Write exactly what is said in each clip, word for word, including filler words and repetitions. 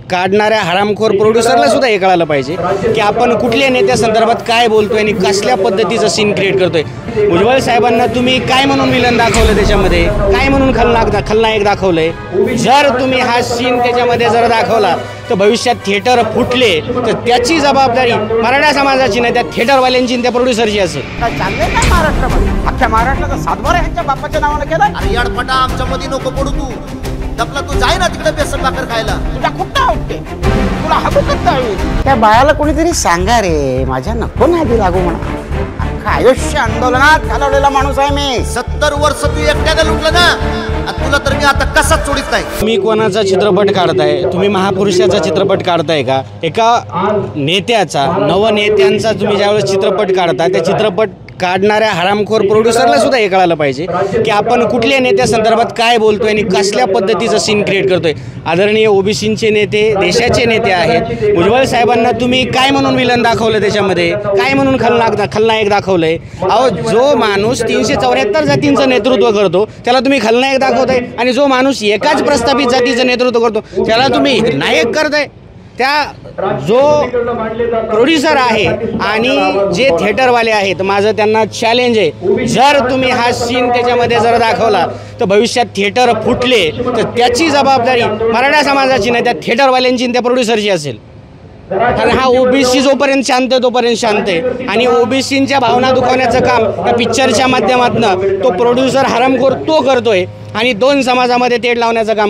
काढणाऱ्या हरामखोर प्रोड्युसरला सुद्धा हे कळायला पाहिजे की आपण कुठल्या नेत्या संदर्भात काय बोलतोय आणि कसल्या पद्धतीचं सीन क्रिएट करतोय। भुजबळ साहेबांना तुम्ही काय म्हणून विलन दाखवलं, त्याच्यामध्ये काय म्हणून खलनायक खलनायक दाखवलंय। जर तुम्ही हा सीन त्याच्यामध्ये जर दाखवला तर भविष्यात थिएटर फुटले तर त्याची जबाबदारी मराठा समाजाची नाही, त्या थिएटरवाल्यांची आणि त्या प्रोड्युसरची असेल। चाललंय काय महाराष्ट्रामध्ये? अख्ख्या महाराष्ट्राचा सातबारा ह्यांच्या बापाच्या नावानं केला। अरे याडपटा आमच्या मध्ये नको पडू, तू दपला तू जाय ना तिकडे बेसन भाकर खायला। तुला खूप काय वाटते, तुला हबकत नाही। त्या बाळाला कोणीतरी सांगा रे, माझ्या नको नादी लागू म्हणा। अख्खा आयुष्य आंदोलनात घालवलेला माणूस आहे मी। सत्तर वर्ष तू एकट्याला लुटलं ना, आणि तुला तर मी आता कसाच सोडित नाही। तुम्ही कोणाचा चित्रपट काढताय, तुम्ही महापुरुषाचा चित्रपट काढताय का? एका नेत्याचा, नवनेत्यांचा तुम्ही ज्यावेळेस चित्रपट काढता, त्या चित्रपट काढणाऱ्या हरामखोर प्रोड्युसरला सुद्धा हे कळायला पाहिजे की आपण कुठल्या नेत्या संदर्भात काय बोलतोय आणि कसल्या पद्धतीचं सीन क्रिएट करतोय। आदरणीय ओबीसीचे नेते, देशाचे नेते आहेत। भुजबळ साहेबांना तुम्ही काय म्हणून विलन दाखवलं, त्याच्यामध्ये काय म्हणून खलनायक खलनायक दाखवलंय। अहो, जो माणूस तीनशे चौऱ्याहत्तर जातींचं नेतृत्व करतो त्याला तुम्ही खलनायक दाखवताय, आणि जो माणूस एकाच प्रस्थापित जातीचं नेतृत्व करतो त्याला तुम्ही नायक करताय। त्या जो प्रोड्युसर आहे आणि जे थिएटरवाले आहेत, माझं त्यांना चॅलेंज आहे, जर तुम्ही हा सीन त्याच्यामध्ये जर दाखवला तर भविष्यात थिएटर फुटले तर त्याची जबाबदारी मराठा समाजाची नाही, त्या थिएटरवाल्यांची आणि त्या प्रोड्युसरची असेल। कारण हा ओबीसी जोपर्यंत शांत आहे तोपर्यंत शांत आहे, आणि ओबीसींच्या भावना दुखावण्याचं काम त्या पिक्चरच्या माध्यमातून तो प्रोड्युसर हरामखोर तो करतोय, आणि दोन समाजामध्ये तेढ लावण्याचं काम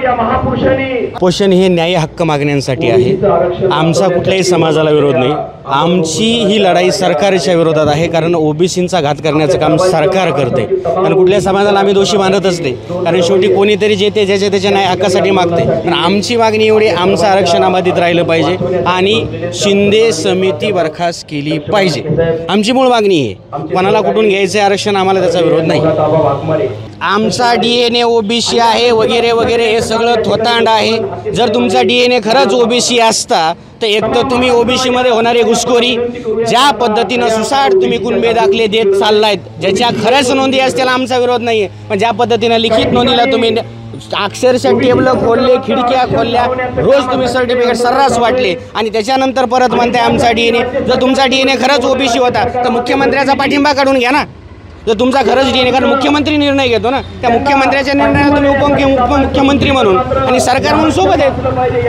करतोय। पोषण हे न्याय हक्क मागण्यांसाठी आहे। आमचा कुठल्याही समाजाला विरोध नाही, आमची ही लढाई सरकारच्या विरोधात आहे, कारण ओबीसींचा घात करण्याचं काम सरकार करते, आणि कुठल्या समाजाला आम्ही दोषी मानतच नाही, कारण शेवटी कोणीतरी जे ते ज्याच्या त्याच्या न्याय हक्कासाठी मागते। पण आमची मागणी एवढी, आमचं आरक्षण अबाधित राहिलं पाहिजे आणि शिंदे समिती बरखास्त केली पाहिजे, आमची मूळ मागणी आहे। कोणाला कुठून घ्यायचं आरक्षण, आम्हाला त्याचा विरोध नाही। आमचा डी एन ए ओबीसी आहे वगैरे वगैरे हे सगळं थोतांड आहे। जर तुमचा डी एन ए खरंच ओबीसी असता तर एक तर तुम्ही ओबीसीमध्ये होणारी घुसखोरी, ज्या पद्धतीनं सुसाट तुम्ही कुणबे दाखले देत चाललायत, ज्याच्या खरंच नोंदी असतील आमचा विरोध नाही आहे, पण ज्या पद्धतीनं लिखित नोंदीला तुम्ही अक्षरशः टेबलं खोलले, खिडक्या खोलल्या, रोज तुम्ही सर्टिफिकेट सर्रास वाटले, आणि त्याच्यानंतर परत म्हणताय आमचा डी एन ए। जर तुमचा डी एन ए खरंच ओबीसी होता तर मुख्यमंत्र्याचा पाठिंबा काढून घ्या ना। जर तुमचा खरंच डी एन ए, कारण मुख्यमंत्री निर्णय घेतो ना, त्या मुख्यमंत्र्याच्या निर्णयाला तुम्ही उपमुख्य उपमुख्यमंत्री म्हणून आणि सरकार म्हणून सोबत आहेत।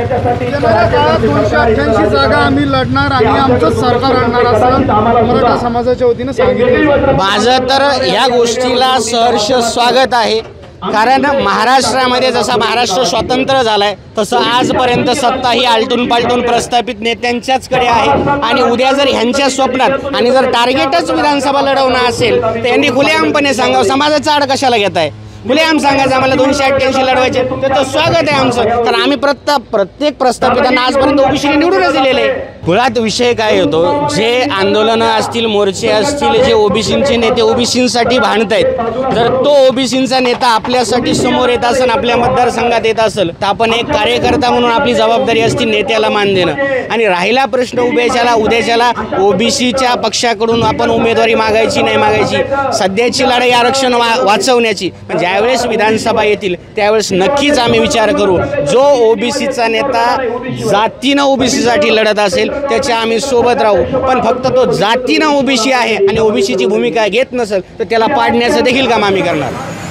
दोनशे अठ्ठ्याऐंशी जागा आम्ही लढणार आणि आमचं सरकार आणणार असं मराठा समाजाच्या वतीनं सांगितलं। माझं तर ह्या गोष्टीला सहर्ष स्वागत आहे, कारण महाराष्ट्रामध्ये जसा महाराष्ट्र स्वतंत्र झालाय तसं आजपर्यंत सत्ता ही आलटून पालटून प्रस्थापित नेत्यांच्याचकडे आहे, आणि उद्या जर ह्यांच्या स्वप्नात आणि जर टार्गेटच विधानसभा लढवणं असेल तर यांनी खुलेआमपणे सांगावं, समाजाचा आड कशाला घेताय, खुलेआम सांगायचं आम्हाला दोनशे अठ्ठ्याऐंशी लढवायचे, त्याचं स्वागत आहे आमचं, कारण आम्ही प्रत्येक प्रत्येक प्रस्थापितांना आजपर्यंत ओबीसीने निवडूनच दिलेले आहे। मुळात विषय काय होतो, जे आंदोलनं असतील, मोर्चे असतील, जे ओबीसींचे नेते ओबीसींसाठी भांडत आहेत, जर तो ओबीसींचा नेता आपल्यासाठी समोर येत असेल, आपल्या मतदारसंघात येत असेल, तर आपण एक कार्यकर्ता म्हणून आपली जबाबदारी असती नेत्याला मान देणं। आणि राहिला प्रश्न उद्याच्याला उद्याच्याला ओबीसीच्या पक्षाकडून आपण उमेदवारी मागायची नाही मागायची, सध्याची लढाई आरक्षण वा वाचवण्याची, पण ज्यावेळेस विधानसभा येतील त्यावेळेस नक्कीच आम्ही विचार करू, जो ओबीसीचा नेता जातीनं ओबीसीसाठी लढत असेल त्याच्या आम्ही सोबत राहू, पण फक्त तो जातीनं ओबीसी आहे आणि ओबीसीची भूमिका घेत नसेल तर त्याला पाडण्याचं देखील काम आम्ही करणार।